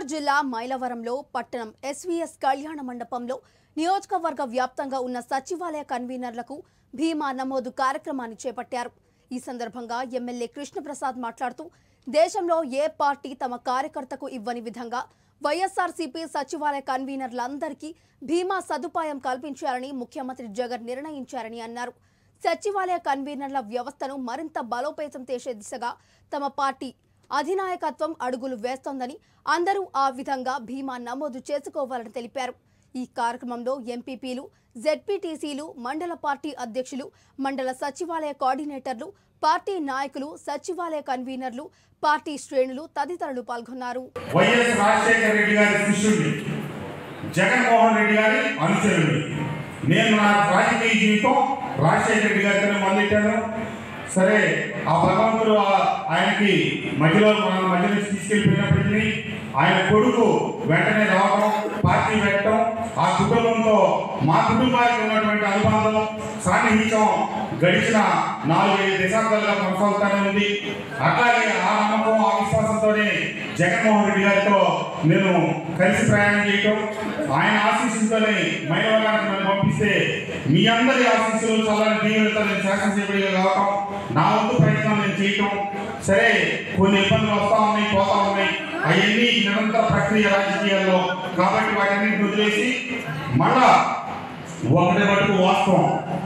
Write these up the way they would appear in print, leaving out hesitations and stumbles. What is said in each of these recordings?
ఎన్టీఆర్ జిల్లా మైలవరంలో పట్టణం ఎస్వీఎస్ కళ్యాణ మండపంలో నియోజకవర్గ వ్యాప్తంగా ఉన్న సచివాలయ కన్వీనర్లకు భీమా నమోదు కార్యక్రమాన్ని చేపట్టారు। ఈ సందర్భంగా ఎమ్మెల్యే కృష్ణప్రసాద్ మాట్లాడుతూ దేశంలో ఏ పార్టీ తమ కార్యకర్తకు ఇవ్వని విధంగా వైఎస్ఆర్సీపీ సచివాలయ కన్వీనర్లందరికీ భీమా సదుపాయం కల్పించారని ముఖ్యమంత్రి జగన్ నిర్ణయించారని అన్నారు। సచివాలయ కన్వీనర్ల వ్యవస్థను మరింత బలోపేతం చేసే దిశగా తమ పార్టీ అధినాయకత్వం అడుగులు వేస్తోందని అందరూ ఆ విధంగా భీమా నమోదు చేసుకోవాలని తెలిపారు। ఈ కార్యక్రమంలో ఎంపీపీలు, జెడ్పీటీసీలు, మండల పార్టీ అధ్యక్షులు, మండల సచివాలయ కోఆర్డినేటర్లు, పార్టీ నాయకులు, సచివాలయ కన్వీనర్లు, పార్టీ శ్రేణులు తదితరులు పాల్గొన్నారు। వైఎస్ రాజశేఖర రెడ్డి గారి శిష్యుడిని, జగన్మోహన్ రెడ్డి గారి అనుచరుడిని నేను నా రాజకీయ జీవితం రాజశేఖర రెడ్డి గారితో మొదలెట్టాను। సరే ఆ భగవంతుడు ఆయనకి మధ్యలో తీసుకెళ్ళిపోయినప్పటికీ ఆయన కొడుకు వెంటనే రావడం, పార్టీ పెట్టడం, ఆ కుటుంబంతో మా కుటుంబానికి ఉన్నటువంటి అనుబంధం, సాన్నిహిత్యం గడిచిన 4-5 దశాబ్దాలుగా కొనసాగుతూనే ఉంది। అట్లాగే ఆ నమ్మకం, ఆ విశ్వాసంతోనే జగన్మోహన్ రెడ్డి గారితో నేను కలిసి ప్రయాణం చేయటం, ఆయన ఆశీస్సులతోనే మైలవరానికి నన్ను పంపిస్తే మీ అందరి ఆశీస్సులు చల్లని దీవులతో నేను శాసనసభ్యుడిగా కావటం, నా వంతు ప్రయత్నం నేను చేయటం। సరే కొన్ని ఇబ్బందులు వస్తూ ఉన్నాయి, పోతా ఉన్నాయి, అవన్నీ నిరంతర ప్రక్రియ రాజకీయాల్లో కాబట్టి వాటన్నింటిని వదిలేసి మళ్ళా ఒకటి మటుకు వాస్తవం,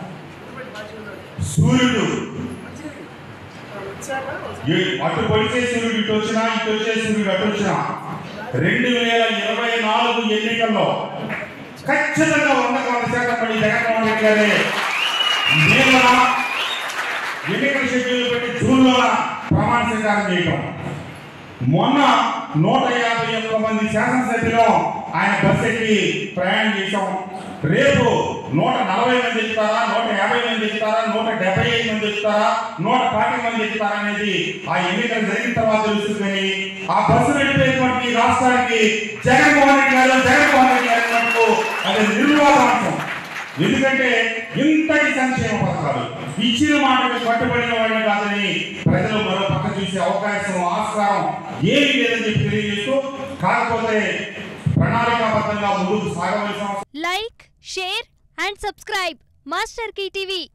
సూర్యుడు అటు పొడిచే సూర్యుడు ఇటు వచ్చినా, ఇటు వచ్చే సూర్యుడు అటు వచ్చినా 2024 ఎన్నికల్లో ఖచ్చితంగా 100% పడి జగన్మోహన్ రెడ్డి గారే ఎన్నికల షెడ్యూల్ పెట్టి జూన్లో ప్రమాణ స్వీకారం చేయటం, మొన్న 151 మంది శాసనసభ్యులు ఆయన బస్ ఎక్కి ప్రయాణం చేశాం। రేపు 140 మంది ఎక్కుతారా, 150 మంది ఎక్కుతారా, 175 మంది ఎక్కుతారా, 140 మంది ఎక్కుతారా అనేది ఆ ఎన్నికలు జరిగిన తర్వాత తెలుస్తుంది। కానీ ఆ బస్సు నడిపేటువంటి రాష్ట్రానికి జగన్మోహన్ రెడ్డి గారు అది నిర్వాదాంశం। ఎందుకంటే ఇంతటి సంక్షేమ పథకాలు ఇచ్చిన మాటకు కట్టుబడిన వాడిని కాదని ప్రజలు మరో పక్క చూసే అవకాశం, ఆస్కారం ఏమీ లేదని చెప్పి తెలియజేస్తూ, కాకపోతే ప్రణాళికాబద్ధంగా ముందుకు సాగవలసిన like, share and subscribe master key TV.